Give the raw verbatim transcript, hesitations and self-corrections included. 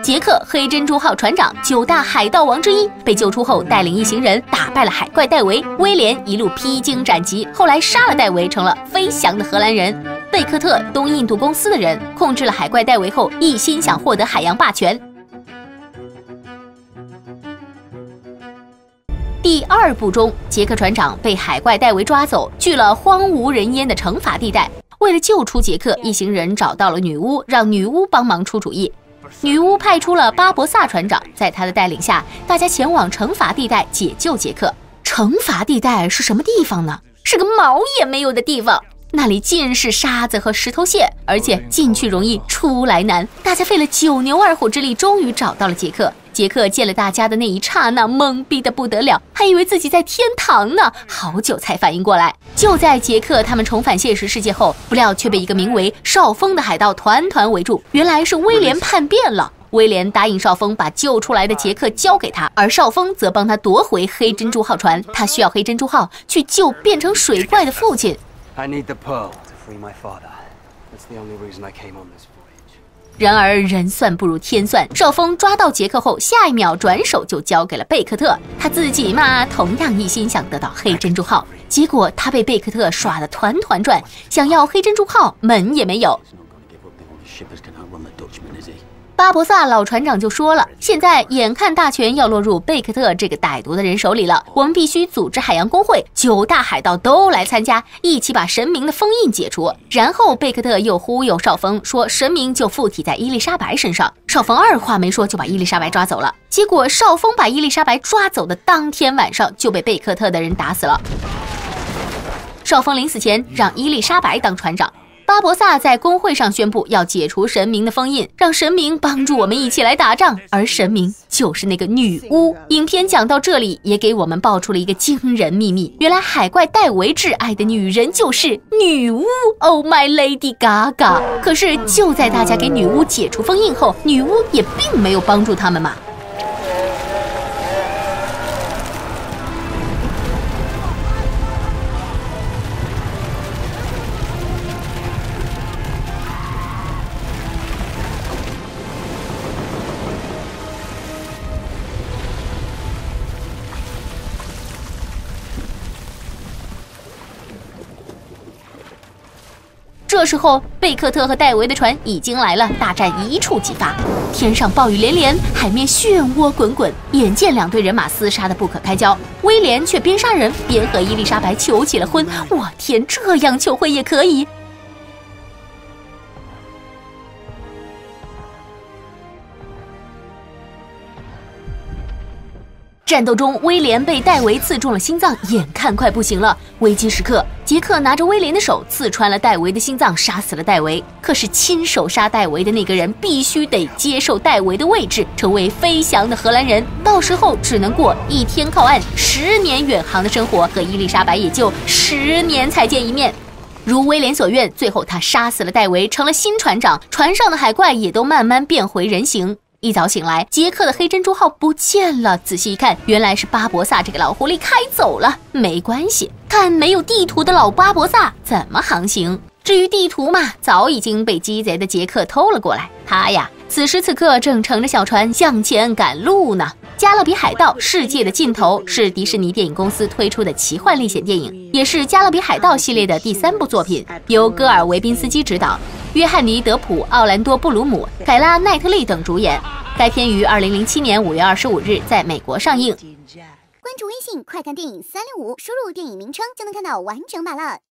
杰克黑珍珠号船长，九大海盗王之一，被救出后带领一行人打败了海怪戴维。威廉一路披荆斩棘，后来杀了戴维，成了飞翔的荷兰人。贝克特，东印度公司的人，控制了海怪戴维后，一心想获得海洋霸权。第二部中，杰克船长被海怪戴维抓走，去了荒无人烟的惩罚地带。为了救出杰克，一行人找到了女巫，让女巫帮忙出主意。女巫派出了巴博萨船长，在他的带领下，大家前往惩罚地带解救杰克。惩罚地带是什么地方呢？是个毛也没有的地方，那里尽是沙子和石头屑，而且进去容易出来难。大家费了九牛二虎之力，终于找到了杰克。杰克见了大家的那一刹那，懵逼得不得了，还以为自己在天堂呢，好久才反应过来。就在杰克他们重返现实世界后，不料却被一个名为少峰的海盗团团围住，原来是威廉叛变了。威廉答应少峰把救出来的杰克交给他，而少峰则帮他夺回黑珍珠号船，他需要黑珍珠号去救变成水怪的父亲。 I need the pearl to free my father. That's the only reason I came on this voyage. 然而人算不如天算，少峰抓到杰克后，下一秒转手就交给了贝克特。他自己嘛，同样一心想得到黑珍珠号，结果他被贝克特耍得团团转，想要黑珍珠号门也没有。巴博萨老船长就说了，现在眼看大权要落入贝克特这个歹毒的人手里了，我们必须组织海洋工会，九大海盗都来参加，一起把神明的封印解除。然后贝克特又忽悠少峰说神明就附体在伊丽莎白身上，少峰二话没说就把伊丽莎白抓走了。结果少峰把伊丽莎白抓走的当天晚上就被贝克特的人打死了。少峰临死前让伊丽莎白当船长。巴博萨在公会上宣布要解除神明的封印，让神明帮助我们一起来打仗，而神明就是那个女巫。影片讲到这里，也给我们爆出了一个惊人秘密，原来海怪戴维挚爱的女人就是女巫 Oh my Lady Gaga。 可是就在大家给女巫解除封印后，女巫也并没有帮助他们嘛。这时候，贝克特和戴维的船已经来了，大战一触即发，天上暴雨连连，海面漩涡滚滚。眼见两队人马厮杀的不可开交，威廉却边杀人边和伊丽莎白求起了婚。我天，这样求婚也可以？战斗中，威廉被戴维刺中了心脏，眼看快不行了。危机时刻，杰克拿着威廉的手刺穿了戴维的心脏，杀死了戴维。可是亲手杀戴维的那个人必须得接受戴维的位置，成为飞翔的荷兰人。到时候只能过一天靠岸、十年远航的生活，和伊丽莎白也就十年才见一面。如威廉所愿，最后他杀死了戴维，成了新船长。船上的海怪也都慢慢变回人形。一早醒来，杰克的黑珍珠号不见了。仔细一看，原来是巴博萨这个老狐狸开走了。没关系，看没有地图的老巴博萨怎么航行。至于地图嘛，早已经被鸡贼的杰克偷了过来。他呀，此时此刻正乘着小船向前赶路呢。加勒比海盗：世界的尽头是迪士尼电影公司推出的奇幻历险电影，也是加勒比海盗系列的第三部作品，由戈尔维宾斯基执导，约翰尼·德普、奥兰多·布鲁姆、凯拉·奈特利等主演。该片于二零零七年五月二十五日在美国上映。 关注微信，快看电影三六五，输入电影名称就能看到完整版了。